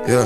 Yeah.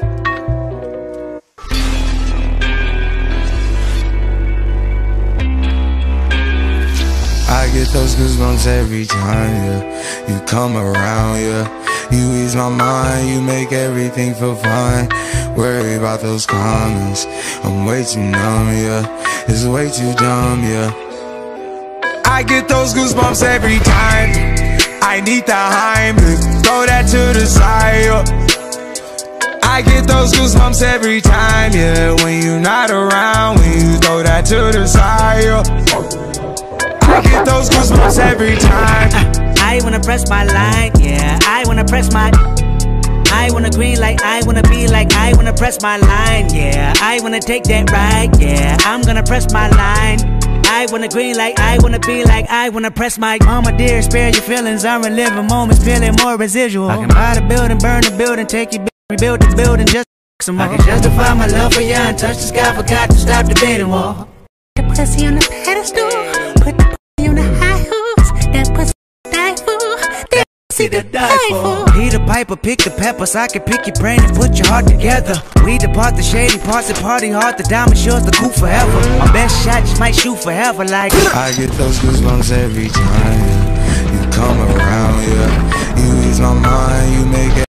I get those goosebumps every time, yeah. You come around, yeah. You ease my mind, you make everything feel fine. Worry about those comments, I'm way too numb, yeah. It's way too dumb, yeah. I get those goosebumps every time. I need the Heimlich, throw that to the side, yeah. I get those goosebumps every time, yeah. When you're not around, when you throw that to the side, yeah. I get those goosebumps every time. I wanna press my line, yeah. I wanna press my I wanna green like I wanna be like I wanna press my line, yeah. I wanna take that ride, yeah. I'm gonna press my line. I wanna green like I wanna be like I wanna press my mama dear, spare your feelings. I'm reliving moments, feeling more residual. I can buy the building, burn the building, take your rebuild the building, just some more. I can justify my love for you and touch the sky, forgot to stop debating war. The pussy on the pedestal, put the pussy on the high horse. That pussy die for, that pussy to die for. He the piper, pick the peppers. I can pick your brain and put your heart together. We depart the shady parts and party hard. The diamond sure the cool forever. My best shot just might shoot forever like I get those goosebumps every time, yeah. You come around, yeah. You ease my mind, you make it